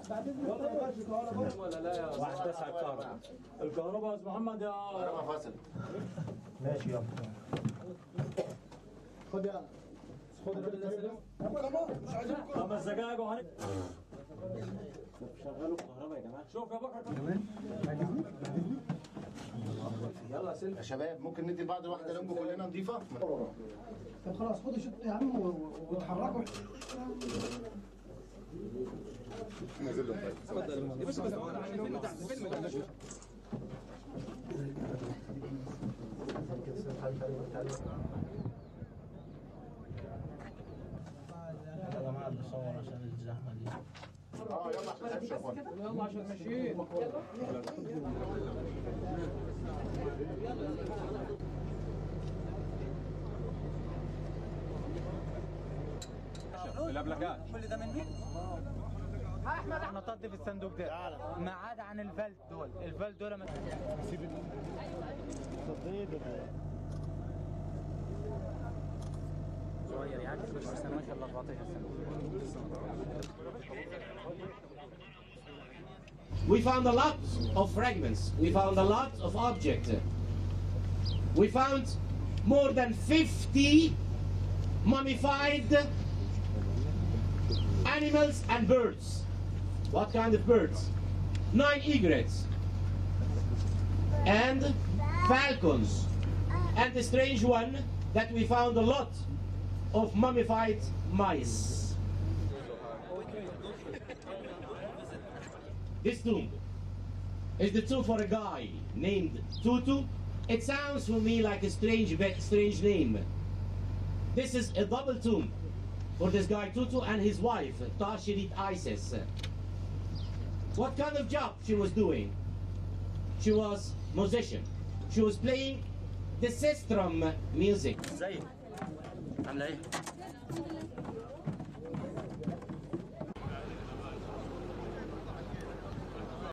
ولا لا يا واحد تسعة الكهرباء. الكهرباء يا استاذ محمد يا كهرباء فاصل. ماشي يلا. خد يلا. خد الاسئله. مش عايزين 5 دقايق وهنك. شغلوا الكهرباء يا جماعه. شوف يا بكر كمان. يلا سلم يا شباب، ممكن ندي لبعض واحده لمبه كلنا نضيفه؟ طب خلاص خدوا شط يا عم واتحركوا. نزل له طيب. اتفضل يا باشا. يا جماعه بنصور عشان الزحمه دي. يلا عشان نمشي يا اخوان. يلا عشان ماشيين. الابلكات كل ده من مين؟ احمد نطط في الصندوق ده ما عدا عن الفلت دول. الفلت دول ما صغير يعني بس ما شاء الله 14 سنه. We found a lot of fragments. We found a lot of objects. We found more than 50 mummified animals and birds. What kind of birds? 9 egrets and falcons, and the strange one that we found a lot of mummified mice. This tomb is the tomb for a guy named Tutu. It sounds for me like a strange name. This is a double tomb for this guy Tutu and his wife, Tashirit Isis. What kind of job she was doing? She was musician. She was playing the sistrum music. ازيك؟ عامله ايه؟